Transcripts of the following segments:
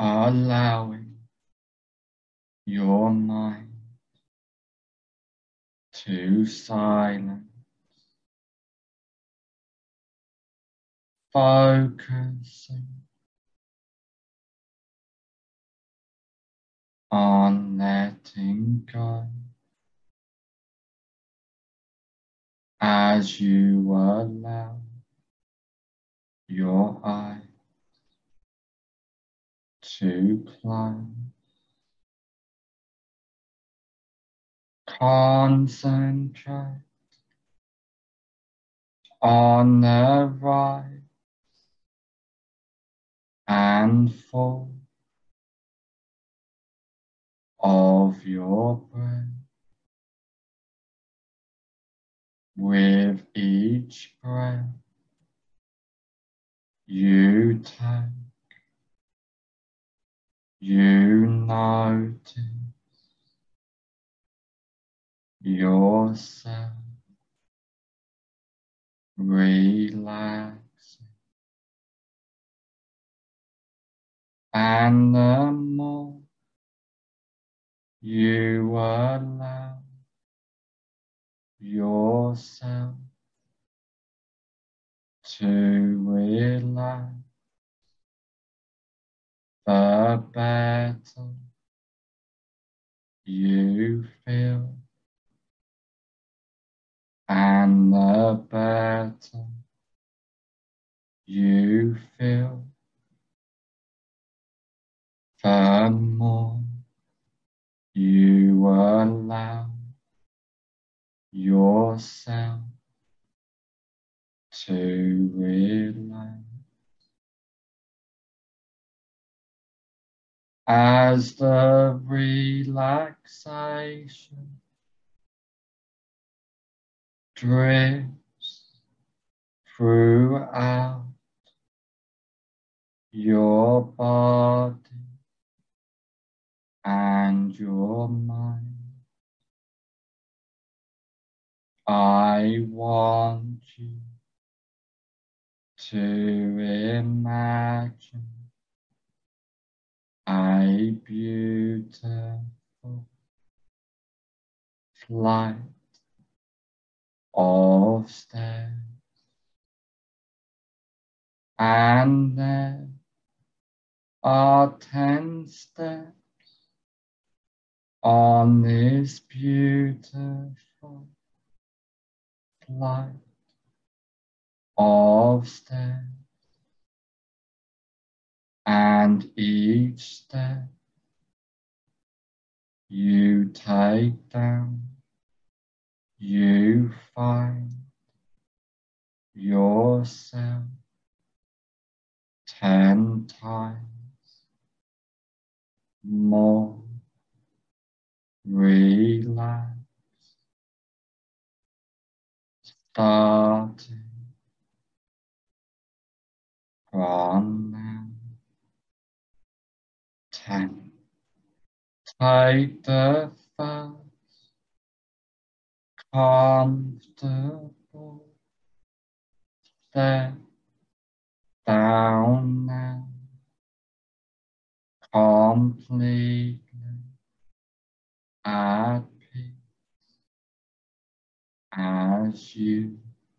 allowing your mind to silence, focusing on letting go as you allow your eyes to close. Concentrate on the rise and fall of your breath. With each breath you take, you notice yourself relaxing, and the more you allow yourself to relax, the better you feel, and the better you feel, the more you allow yourself to relax. As the relaxation drifts throughout your body and your mind, I want you to imagine a beautiful flight of stairs, and there are 10 steps on this beautiful flight of stairs, and each step you take down, you find yourself 10 times more relaxed, starting from now. 10. Take the first comfortable step down now, completely at peace as you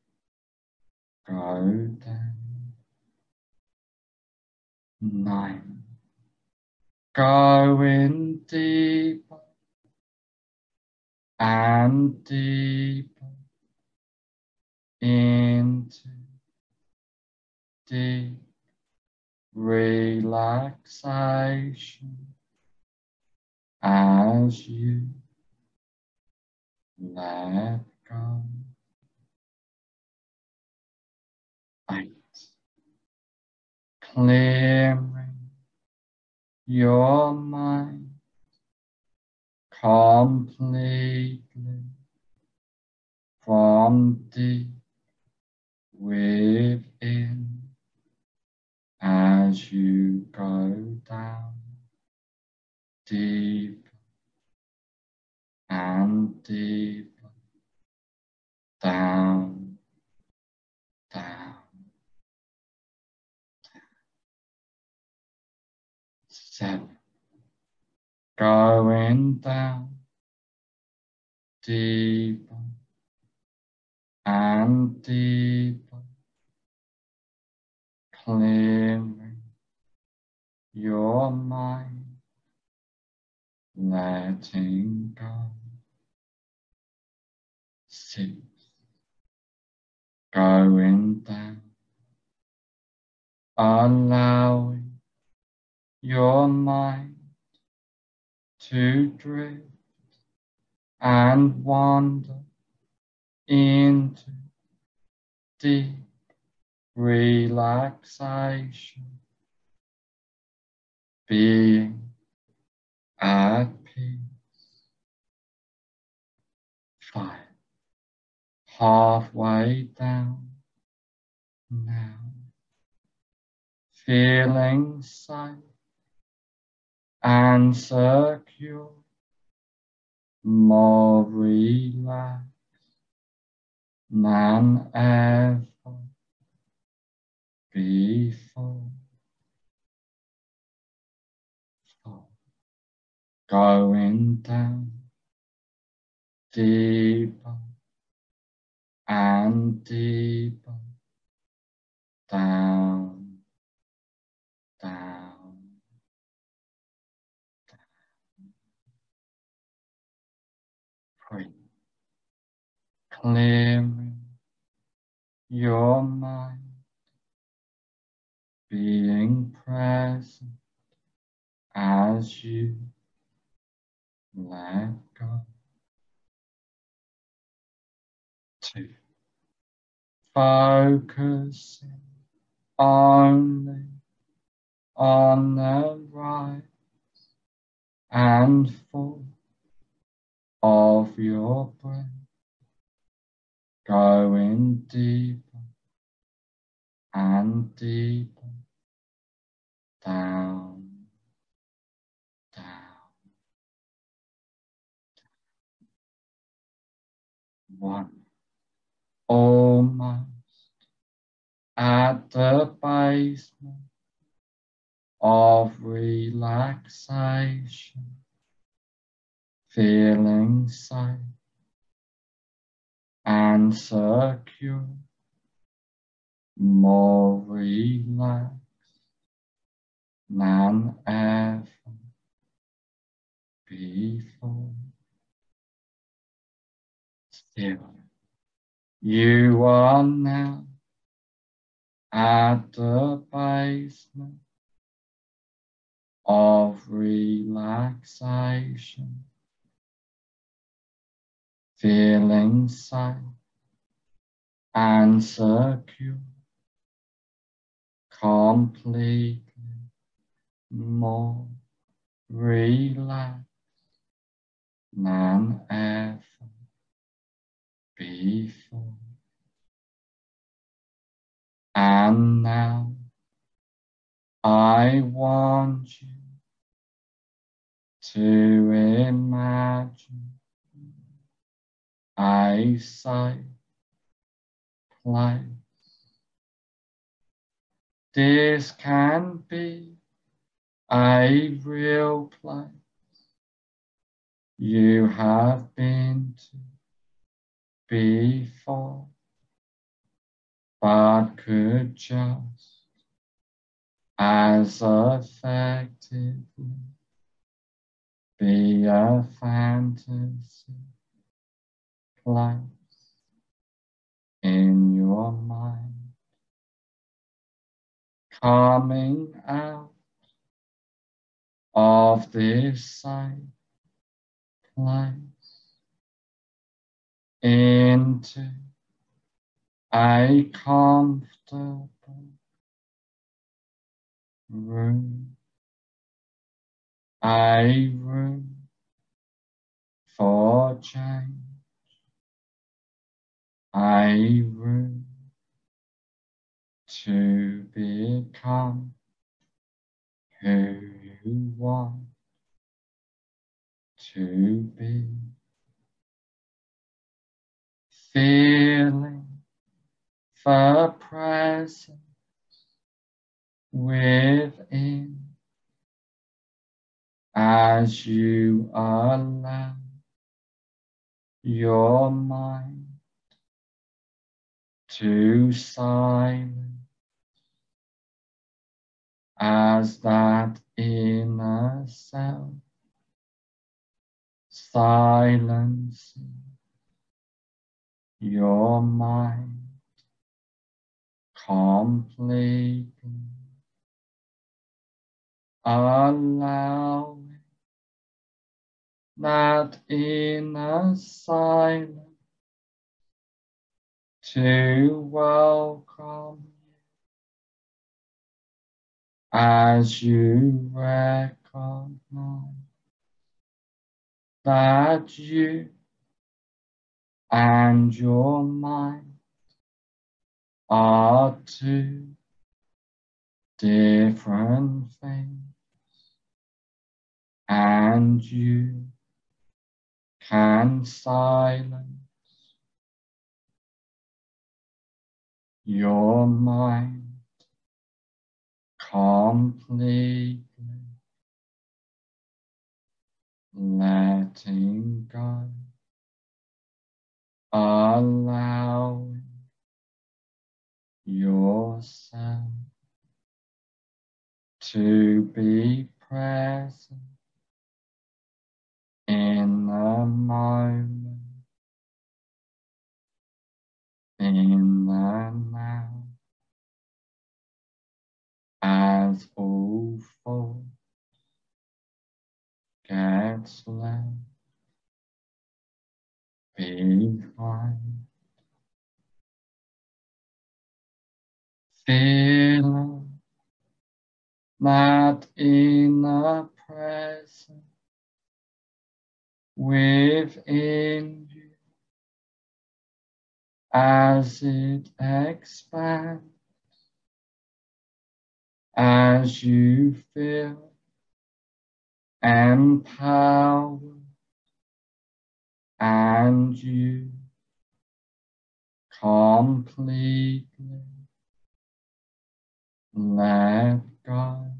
go down. 9. Going deeper and deeper into deep relaxation as you let go. 8. Clearing your mind completely from deep within as you go down deeper and deeper, down, down, down. 7. Going down deeper and deeper, clearing your mind, letting go. 6. Going down, allowing your mind to drift and wander into deep relaxation, being at peace. 5. Halfway down now, feeling safe and secure, more relaxed than ever before. 4. Going down deeper and deeper, down, down, down. 3. Clearing your mind, being present as you let go. 2. Focusing only on the rise and fall of your breath, going deeper and deeper, down, down, down. 1. Almost at the basement of relaxation, feeling safe and secure, more relaxed than ever before. Still, you are now at the basement of relaxation, feeling safe and secure, completely more relaxed than ever before. And now I want you to imagine a safe place. This can be a real place you have been to before, but could just as effectively be a fantasy place in your mind. Coming out of this safe place into a comfortable room, a room for change, a room to become who you want to be. Feeling the presence within as you allow your mind to silence as that inner self silencing your mind completely, allowing that inner silence to welcome you as you recognize that you and your mind are two different things, and you can silence your mind completely, letting go, allowing yourself to be present in the moment, in the now, as all thoughts gets left behind. Feeling that inner presence within you as it expands, as you feel empowered and you completely let go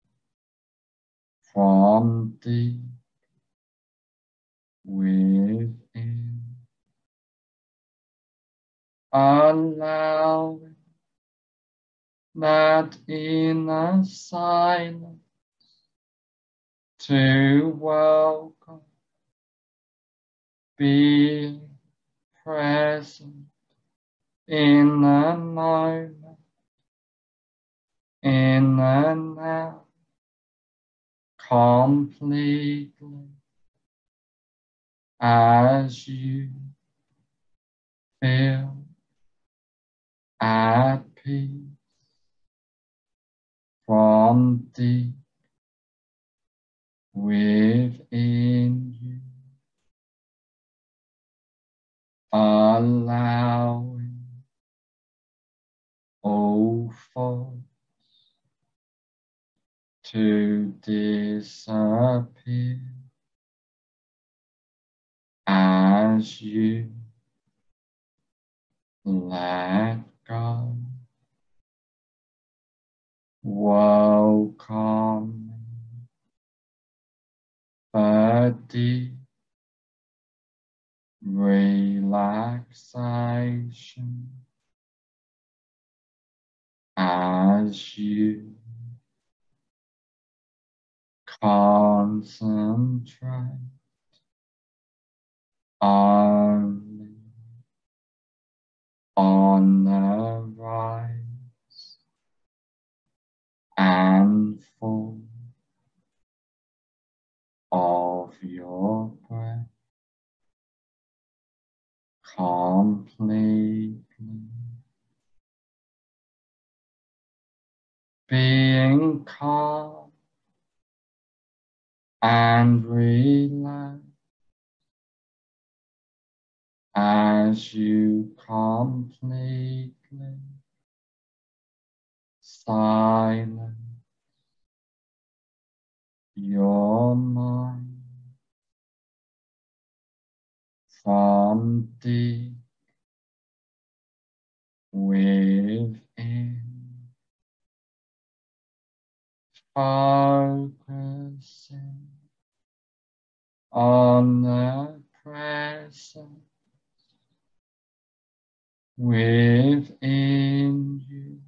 from deep within, allowing that inner silence to welcome being present in the moment, in the now, completely, as you feel at peace from deep within you, allowing all thoughts to disappear as you let go, welcoming the deep relaxation as you concentrate only on the rise and fall of your breath, completely being calm and relaxed as you completely silence your mind from deep within, focusing omnipresent within you,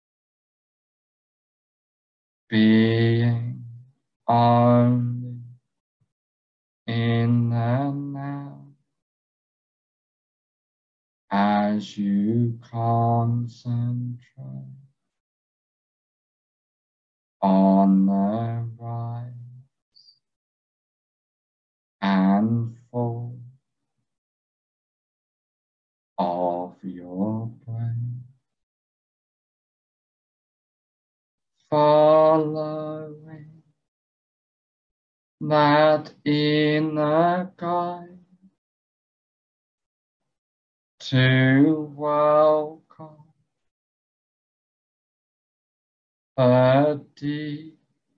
being only in the now as you concentrate on the rise and fall of your brain, following that inner guide to welcome a deep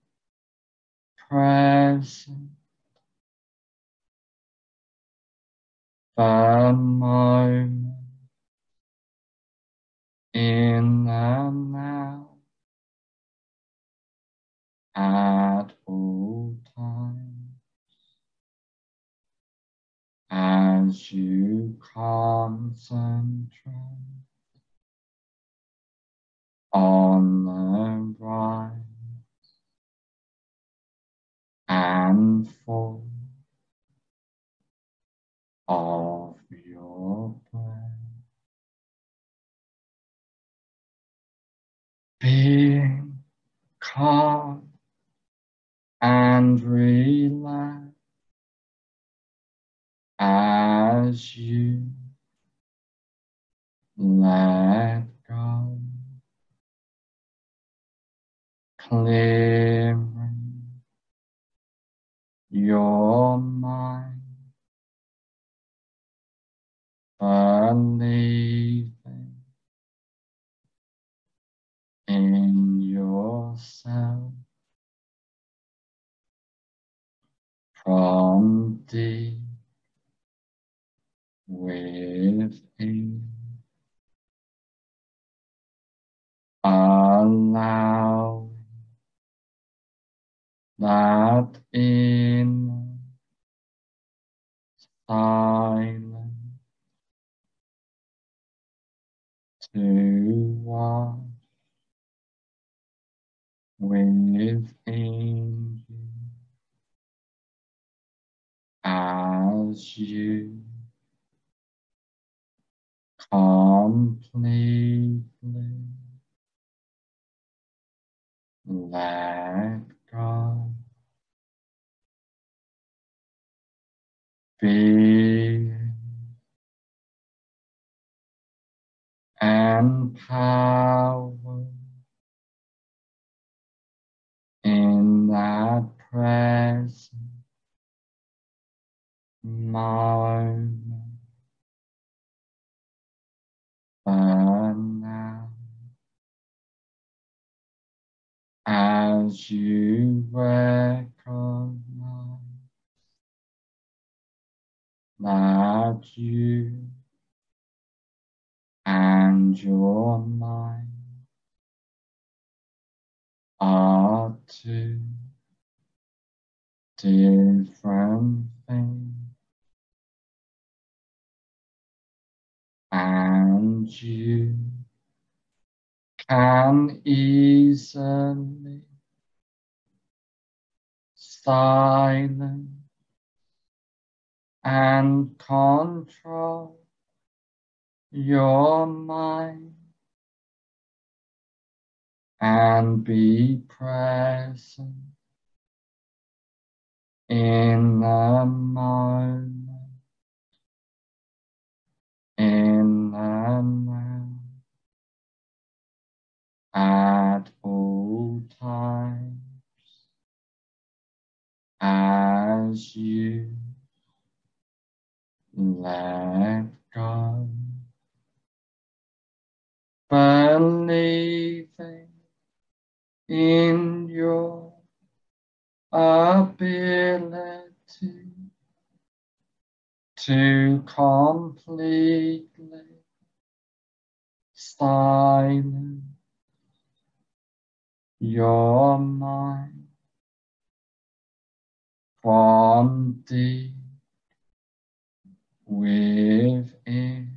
presence, the moment in the now at all times as you concentrate on the rise and fall of your breath, being calm and relaxed as you let go, clearing your mind, believing in yourself from deep within, allowing that inner silence to wash within you as you completely let go, being empowered in that present moment, but now as you recognize that you and your mind are two different things, and you can easily silence and control your mind and be present in the moment, in the now, at all times as you let go, believing in your ability to completely silence your mind from on deep within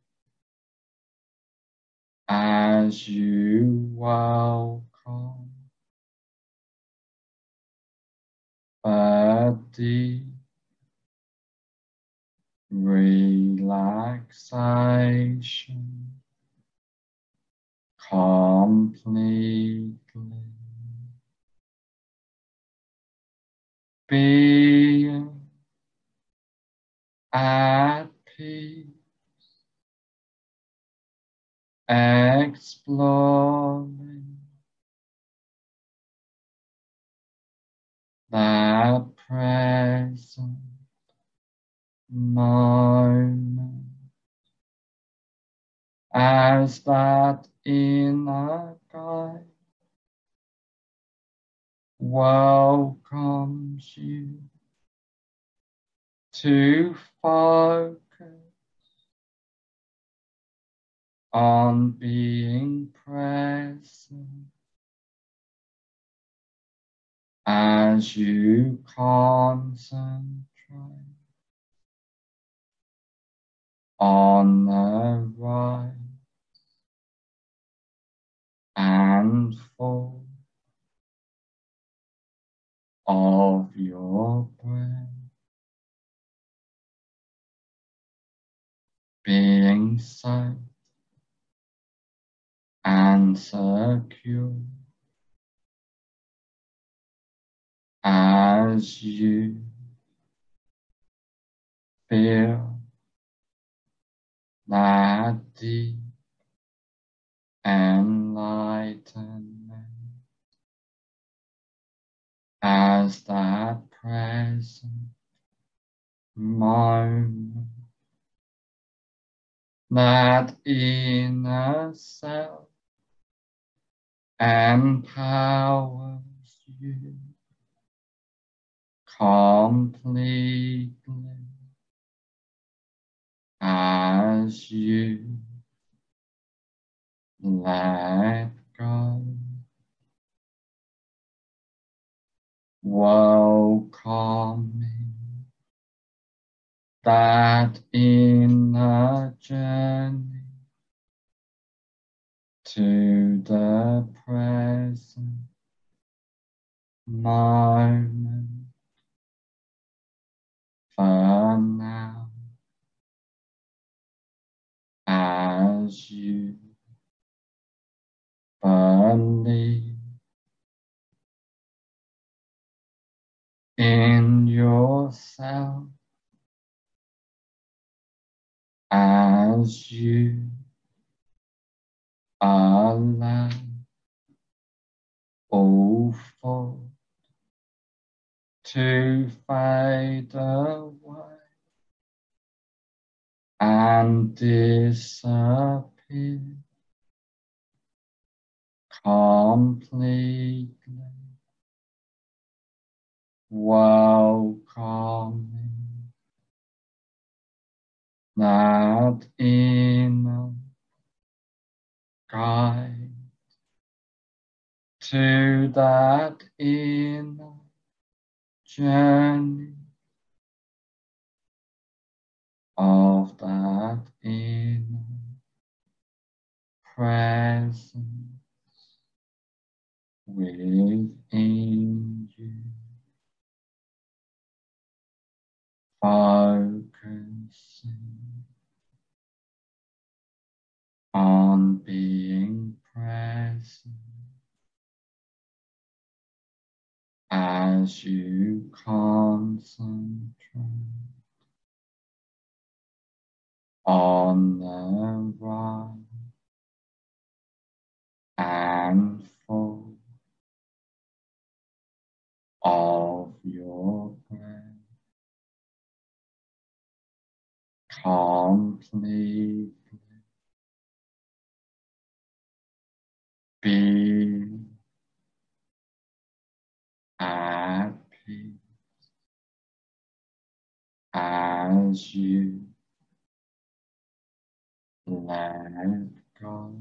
as you welcome a deep relaxation completely being at peace, exploring that present moment as that inner guide welcomes you to focus on being present as you concentrate on the rise and fall of your breath, being safe and secure as you feel that deep enlightenment as that present moment, that inner self empowers you completely as you let go, welcoming that inner journey to the present moment. For now, as you believe in yourself, as you allow all thought to fade away and disappear completely, welcoming that inner guide to that inner journey of that inner presence within you, focusing on being present as you concentrate on the rise and fall of your breath, completely being at peace as you let go,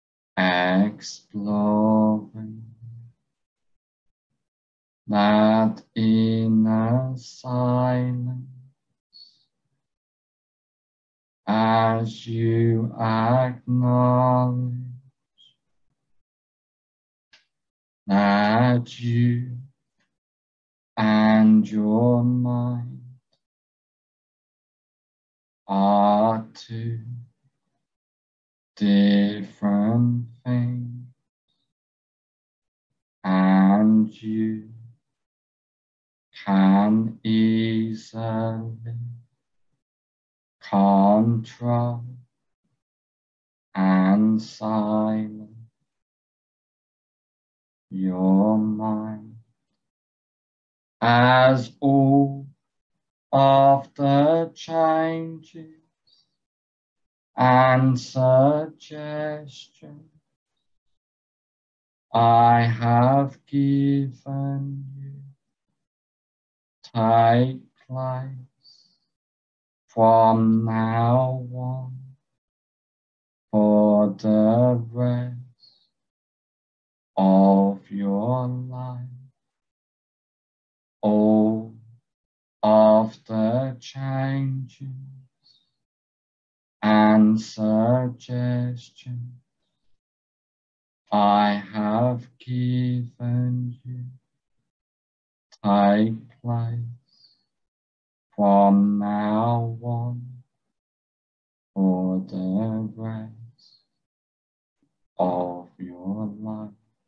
exploring that that inner silence as you acknowledge that you and your mind are two different things, and you can easily control and silence your mind as all of the changes and suggestions I have given you take place from now on for the rest of your life. All of the changes and suggestions I have given you take place from now on for the rest of your life.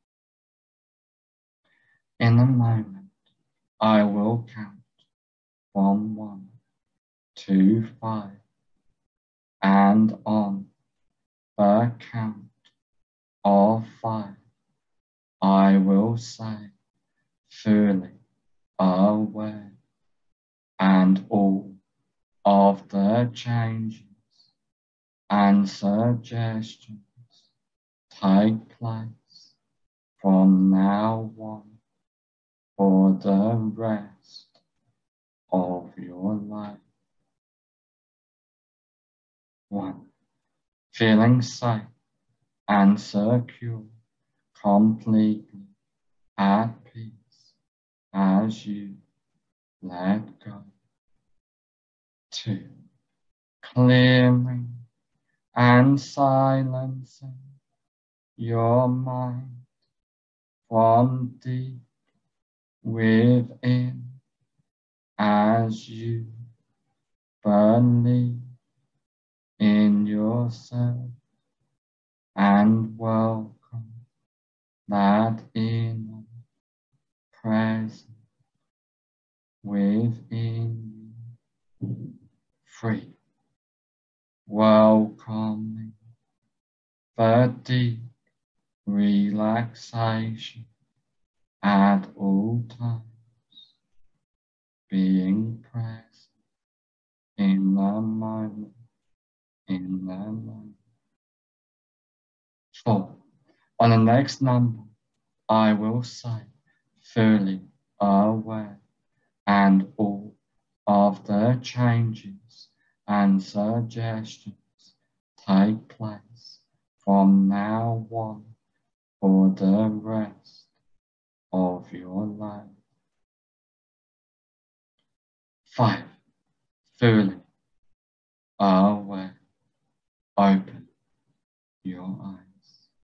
In a moment, I will count from 1 to 5, and on the count of 5, I will say, fully aware, and all of the changes and suggestions take place from now on for the rest of your life. 1. Feeling safe and secure, completely at peace as you let go. 2. Clearing and silencing your mind from deep within as you believe in yourself and welcome that inner presence within you. 3. Welcoming the deep relaxation at all times, being present in the moment, in the moment. 4. On the next number, I will say, fully aware, and all of the changes and suggestions take place from now on for the rest of your life. 5. Fully aware. Open your eyes.